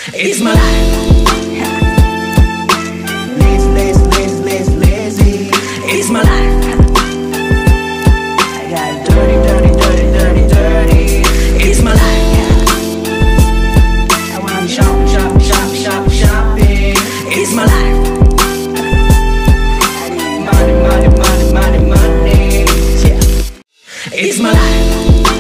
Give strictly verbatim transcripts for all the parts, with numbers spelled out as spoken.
It's my life. Lazy, lazy, lazy, lazy, lazy. It's my life. I got dirty, dirty, dirty, dirty, dirty. It's my life. I wanna shop, shop, shop, shop, shopping. It's my life. I need money, money, money, money, money. Yeah. It's my life.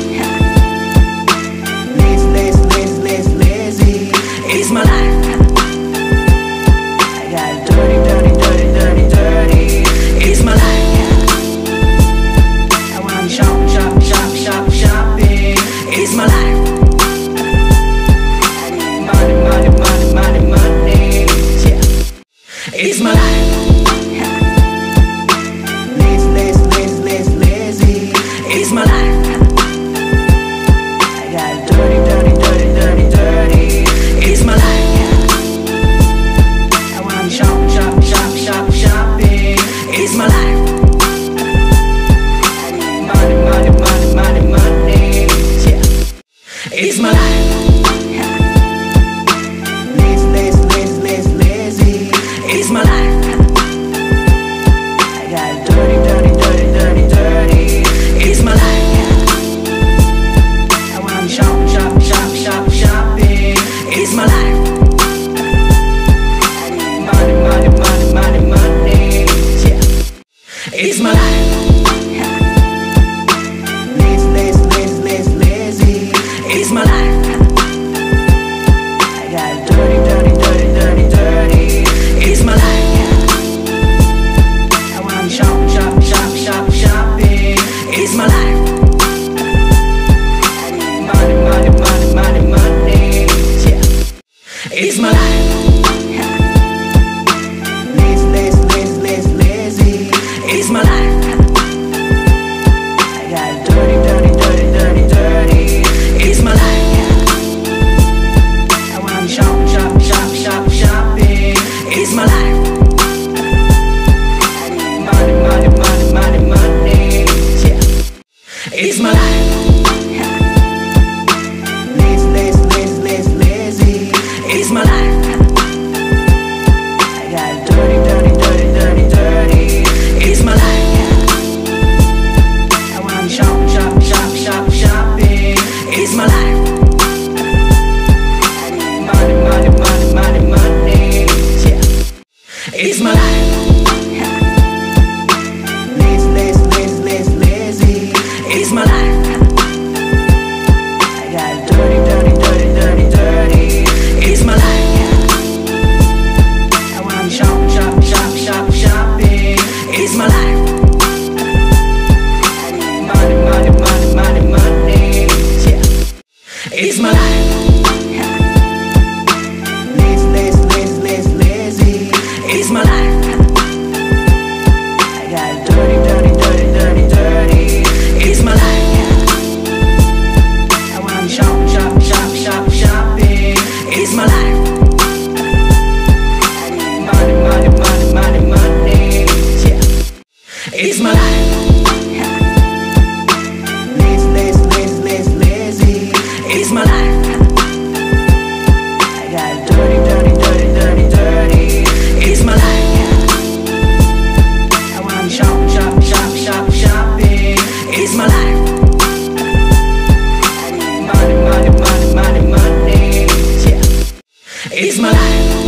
Lazy, lazy, lazy, lazy, lazy. It's my life. I got dirty, dirty, dirty, dirty, dirty. It's my life. I wanna shop, shop, shop, shop, shopping. It's my life. I need money, money, money, money, money. Yeah. It's my life. Lazy, lazy, lazy, lazy, lazy. It's my life. I got dirty, dirty, dirty, dirty, dirty. It's my life. I wanna shop, shop, shop, shop, shopping. It's my life. I need money, money, money, money, money. Yeah. It's my life. Lazy, lazy, lazy, lazy, lazy. It's my life. I got dirty, dirty, dirty, dirty, dirty. It's my life. I wanna shop, shop, shop, shop, shopping. It's my life. I need money, money, money, money, money. Yeah. It's my life. Lazy, lazy, lazy, lazy, lazy. It's my life. I got dirty, dirty, dirty, dirty, dirty. It's my life. I wanna shop, shop, shop, shop, shopping. It's my life. I need money, money, money, money, money. Yeah. It's my life. Lazy, lazy, lazy, lazy, lazy. It's my life. I got dirty, dirty, dirty, dirty, dirty. It's my life. I wanna shop, shop, shop, shop, shopping. It's my life. I need money, money, money, money, money. Yeah. It's my life. Lazy, lazy, lazy, lazy, lazy. It's my life. I got dirty, dirty, dirty, dirty, dirty. It's my life. I wanna shop, shop, shop, shop, shopping. It's my life. I need money, money, money, money, money. Yeah. It's my life. Lazy, lazy, lazy, lazy, lazy. It's my life. I got dirty, dirty, dirty, dirty, dirty. It's my life. I wanna shop, shop, shop, shop, shopping. It's my life. I need money, money, money, money, money. Yeah. It's my life. Lazy, lazy, lazy, lazy, lazy. It's my life. I got dirty, dirty, dirty, dirty, dirty. It's my life. I wanna shop, shop, shop, shop, shopping. It's my life. I need money, money, money, money, money. Yeah. It's my life. Lazy, lazy, lazy, lazy, lazy. It's my life. I got dirty, dirty, dirty, dirty, dirty. It's my life. I wanna shop, shop, shop, shop, shopping. It's my life. I need money, money, money, money, money. Yeah. It's my life.